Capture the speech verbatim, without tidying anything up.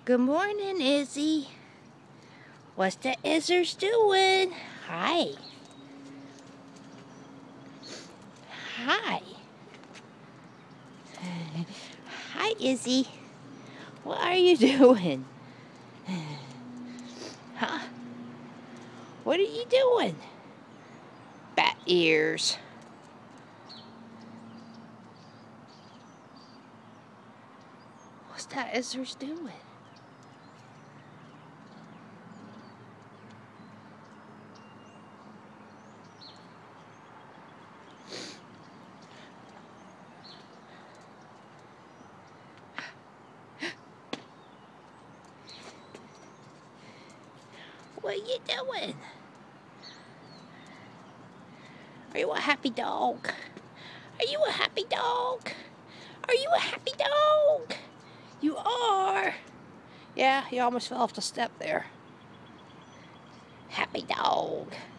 Good morning, Izzy. What's the Izzers doing? Hi. Hi. Hi, Izzy. What are you doing? Huh? What are you doing? Bat ears. What's that Izzers doing? What are you doing? Are you a happy dog? Are you a happy dog? Are you a happy dog? You are. Yeah, you almost fell off the step there. Happy dog.